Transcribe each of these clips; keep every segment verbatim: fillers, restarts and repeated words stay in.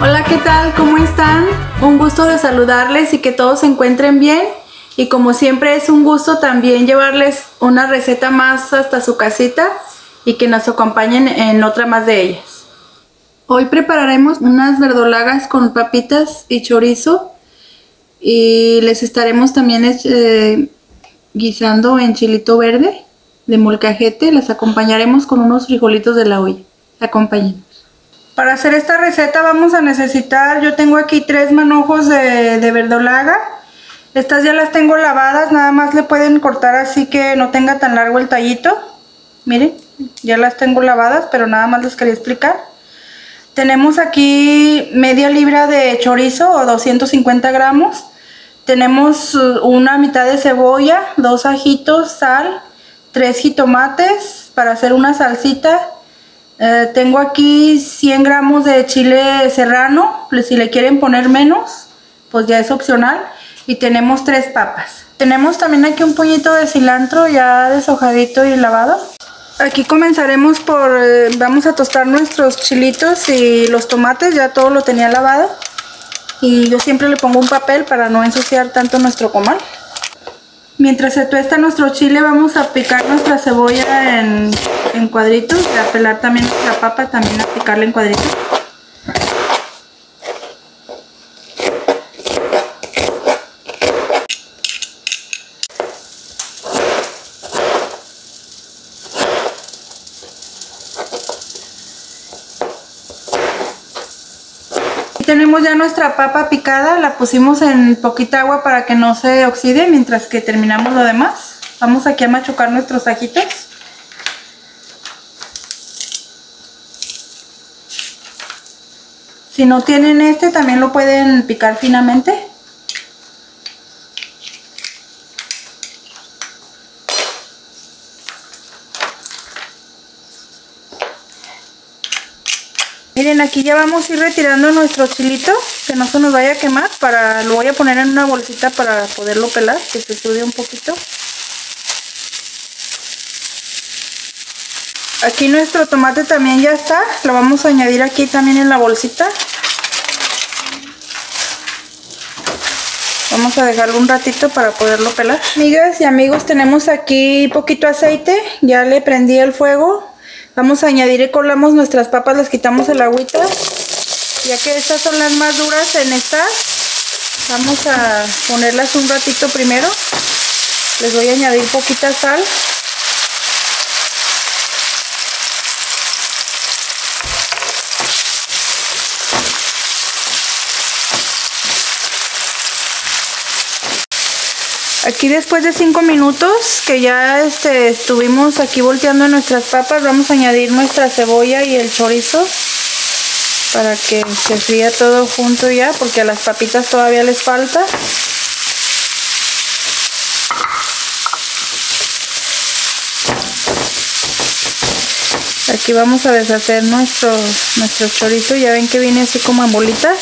Hola, ¿qué tal? ¿Cómo están? Un gusto de saludarles y que todos se encuentren bien. Y como siempre es un gusto también llevarles una receta más hasta su casita y que nos acompañen en otra más de ellas. Hoy prepararemos unas verdolagas con papitas y chorizo y les estaremos también eh, guisando en chilito verde de molcajete. Las acompañaremos con unos frijolitos de la olla. Acompáñenos. Para hacer esta receta vamos a necesitar, yo tengo aquí tres manojos de, de verdolaga. Estas ya las tengo lavadas, nada más le pueden cortar así que no tenga tan largo el tallito. Miren, ya las tengo lavadas, pero nada más les quería explicar. Tenemos aquí media libra de chorizo o doscientos cincuenta gramos. Tenemos una mitad de cebolla, dos ajitos, sal, tres jitomates para hacer una salsita. Eh, tengo aquí cien gramos de chile serrano, si le quieren poner menos, pues ya es opcional. Y tenemos tres papas. Tenemos también aquí un puñito de cilantro ya deshojadito y lavado. Aquí comenzaremos por, eh, vamos a tostar nuestros chilitos y los tomates, ya todo lo tenía lavado. Y yo siempre le pongo un papel para no ensuciar tanto nuestro comal. Mientras se tuesta nuestro chile vamos a picar nuestra cebolla en, en cuadritos, y a pelar también la papa, también a picarla en cuadritos. Tenemos ya nuestra papa picada, la pusimos en poquita agua para que no se oxide mientras que terminamos lo demás. Vamos aquí a machucar nuestros ajitos. Si no tienen este, también lo pueden picar finamente. Miren, aquí ya vamos a ir retirando nuestro chilito, que no se nos vaya a quemar. Para, lo voy a poner en una bolsita para poderlo pelar, que se sude un poquito. Aquí nuestro tomate también ya está, lo vamos a añadir aquí también en la bolsita. Vamos a dejarlo un ratito para poderlo pelar. Amigas y amigos, tenemos aquí poquito aceite, ya le prendí el fuego. Vamos a añadir y colamos nuestras papas, les quitamos el agüita. Ya que estas son las más duras en estas, vamos a ponerlas un ratito primero. Les voy a añadir poquita sal. Aquí después de cinco minutos que ya este, estuvimos aquí volteando nuestras papas, vamos a añadir nuestra cebolla y el chorizo para que se fría todo junto ya, porque a las papitas todavía les falta. Aquí vamos a deshacer nuestro, nuestro chorizo, ya ven que viene así como en bolitas.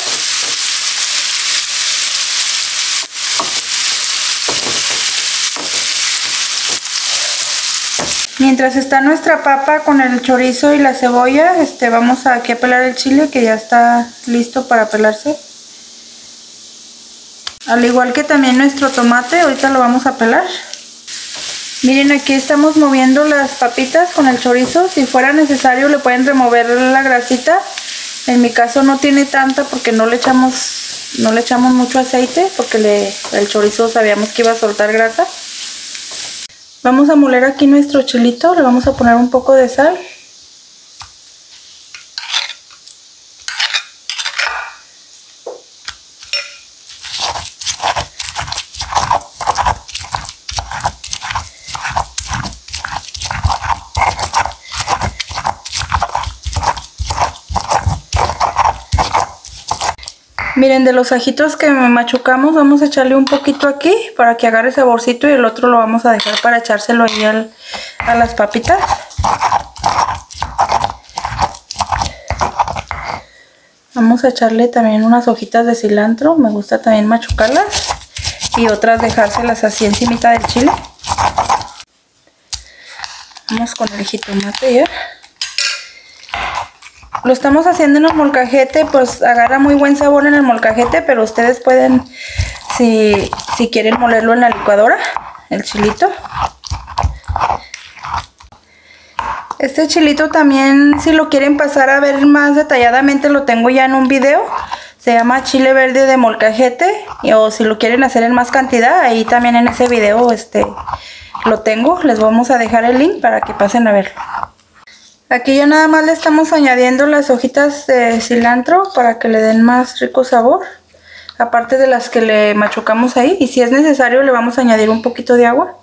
Mientras está nuestra papa con el chorizo y la cebolla, este, vamos a aquí a pelar el chile que ya está listo para pelarse. Al igual que también nuestro tomate, ahorita lo vamos a pelar. Miren, aquí estamos moviendo las papitas con el chorizo. Si fuera necesario le pueden remover la grasita. En mi caso no tiene tanta porque no le echamos, no le echamos mucho aceite, porque le, el chorizo sabíamos que iba a soltar grasa. Vamos a moler aquí nuestro chilito, le vamos a poner un poco de sal. Miren, de los ajitos que machucamos vamos a echarle un poquito aquí para que agarre saborcito y el otro lo vamos a dejar para echárselo ahí al, a las papitas. Vamos a echarle también unas hojitas de cilantro, me gusta también machucarlas y otras dejárselas así encimita del chile. Vamos con el jitomate ya. lo estamos haciendo en el molcajete, pues agarra muy buen sabor en el molcajete, pero ustedes pueden, si, si quieren molerlo en la licuadora, el chilito. Este chilito también, si lo quieren pasar a ver más detalladamente, lo tengo ya en un video. Se llama chile verde de molcajete, o si lo quieren hacer en más cantidad, ahí también en ese video este, lo tengo. Les vamos a dejar el link para que pasen a verlo. Aquí ya nada más le estamos añadiendo las hojitas de cilantro para que le den más rico sabor. Aparte de las que le machucamos ahí. Y si es necesario le vamos a añadir un poquito de agua.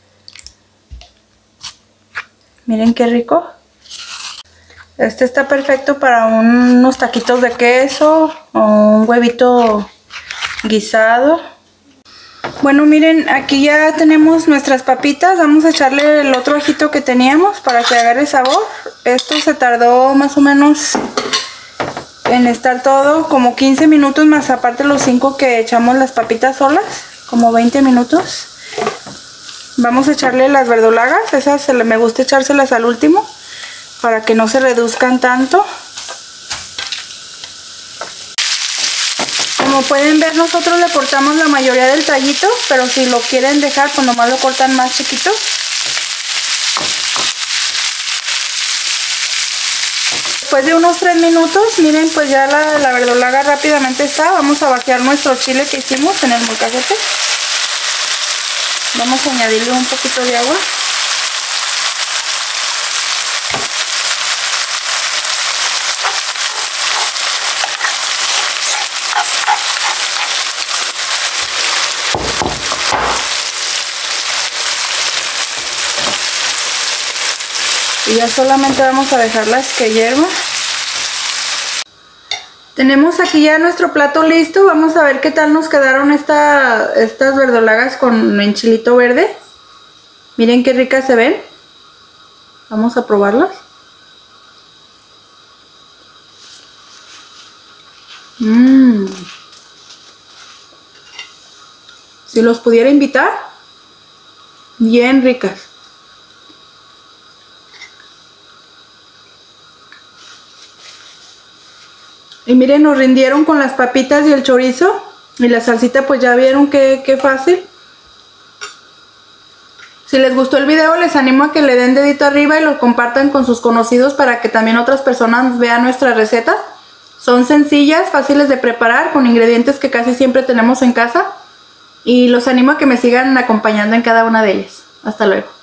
Miren qué rico. Este está perfecto para unos taquitos de queso o un huevito guisado. Bueno, miren, aquí ya tenemos nuestras papitas. Vamos a echarle el otro ajito que teníamos para que agarre sabor. Esto se tardó más o menos en estar todo como quince minutos, más aparte los cinco que echamos las papitas solas, como veinte minutos. Vamos a echarle las verdolagas, esas se le, me gusta echárselas al último para que no se reduzcan tanto. Como pueden ver, nosotros le cortamos la mayoría del tallito, pero si lo quieren dejar, pues nomás lo cortan más chiquito. Después de unos tres minutos, miren, pues ya la, la verdolaga rápidamente está. Vamos a vaciar nuestro chile que hicimos en el molcajete. Vamos a añadirle un poquito de agua. Y ya solamente vamos a dejarlas que hiervan. Tenemos aquí ya nuestro plato listo. Vamos a ver qué tal nos quedaron esta, estas verdolagas con el chilito verde. Miren qué ricas se ven. Vamos a probarlas. Mmm. Si los pudiera invitar, bien ricas. Y miren, nos rindieron con las papitas y el chorizo. Y la salsita, pues ya vieron qué, qué fácil. Si les gustó el video, les animo a que le den dedito arriba y lo compartan con sus conocidos para que también otras personas vean nuestras recetas. Son sencillas, fáciles de preparar, con ingredientes que casi siempre tenemos en casa. Y los animo a que me sigan acompañando en cada una de ellas. Hasta luego.